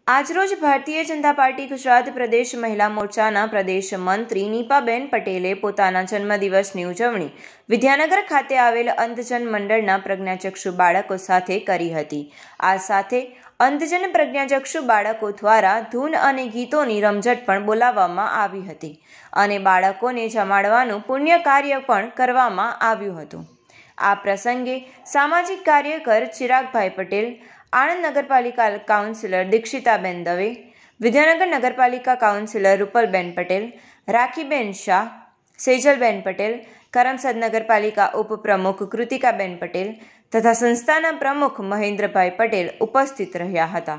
આજરોજ ભારતીય જનતા પાર્ટી ગુજરાત પ્રદેશ મહિલા મોરચાના પ્રદેશ મંત્રી નીપાબેન પટેલે પોતાના જન્મદિવસની ઉજવણી વિદ્યાનગર ખાતે આવેલ અંધજન મંડળના પ્રજ્ઞાચક્ષુ બાળકો સાથે કરી હતી। આ સાથે અંધજન પ્રજ્ઞાચક્ષુ બાળકો દ્વારા ધૂન અને ગીતોની રમઝટ પણ બોલાવવામાં આવી હતી અને બાળકોને જમાડવાનું પુણ્ય કાર્ય પણ કરવામાં આવ્યું હતું। આ પ્રસંગે સામાજિક કાર્યકર ચિરાગભાઈ પટેલ, आणंद नगरपालिका काउंसिलर दीक्षिताबेन दवे, विद्यानगर नगरपालिका काउंसिलर रूपलबेन पटेल, राखीबेन शाह, सेजलबेन पटेल, करमसद नगरपालिका उपप्रमुख कृतिकाबेन पटेल तथा संस्थाना प्रमुख महेन्द्रभाई पटेल उपस्थित रह्या हता।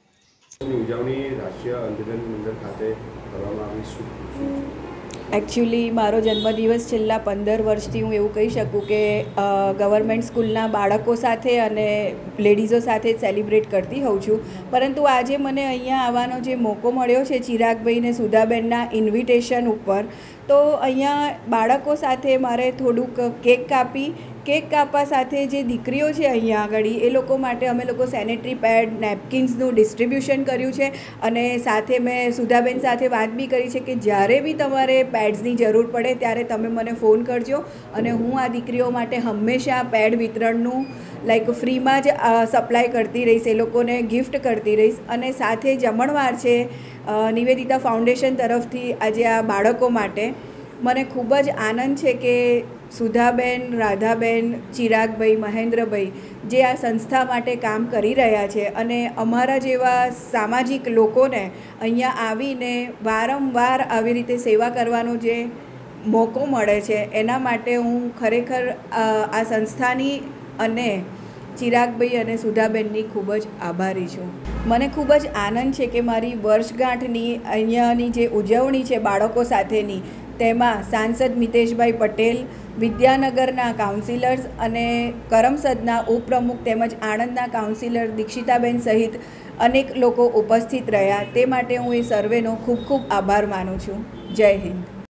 एक्चुअली मारो जन्मदिवस छेल्ला 15 वर्षथी हूँ एवं कही शकूँ कि गवर्नमेंट स्कूलना बाळको साथे अने लेडीजो साथे सेलिब्रेट करती होऊं छूं, परंतु आजे मने अहींया आववानो जे मोको मळ्यो छे चिरागभाई ने सुधाबेनना इन्विटेशन उपर, तो अहींया बाळको साथे मारे थोड़ुंक केक कापवा साथे जे दीकरीओ छे अहींया आगळी ए लोको माटे अमे लोको सेनेटरी पेड नेपकिन्सनुं डिस्ट्रीब्यूशन कर्युं छे अने साथे मैं सुधाबेन साथे वात बी करी छे कि ज्यारे बी तमारे पेड्सनी जरूर पड़े त्यारे तमे मने फोन करजो अने हूँ आ दीकरीओ माटे हमेशा पेड वितरणनुं लाइक फ्री में ज सप्लाय करती रहीश, ए लोकोने गिफ्ट करती रहीश। अने साथे जमणवार छे निवेदिता फाउंडेशन तरफथी आजे आ बाळको माटे मने खूब ज आनंद छे कि सुधाबेन, राधाबेन, चिरागभाई, महेन्द्रभाई जे आ संस्था माटे काम करी रह्या छे अने अमारा जेवा सामाजिक लोकोने अहींया आवीने वारंवार आवी रीते सेवा करवानो जे मोको मळे छे एना माटे हूँ खरेखर आ संस्थानी अने चिरागभाई अने सुधाबेननी खूब ज आभारी छूं। मने खूब ज आनंद छे कि मारी वर्षगांठनी अहींयानी जे उजवणी छे बाळको साथेनी तेमां सांसद मितेशभाई पटेल, विद्यानगरना काउंसिलर्स अने करमसदना उपप्रमुख तेमज आणंदना काउंसिलर दीक्षिताबेन सहित अनेक लोको उपस्थित रह्या, ते माटे हूँ ए सर्वेनो खूब खूब आभार मानु छूं। जय हिंद।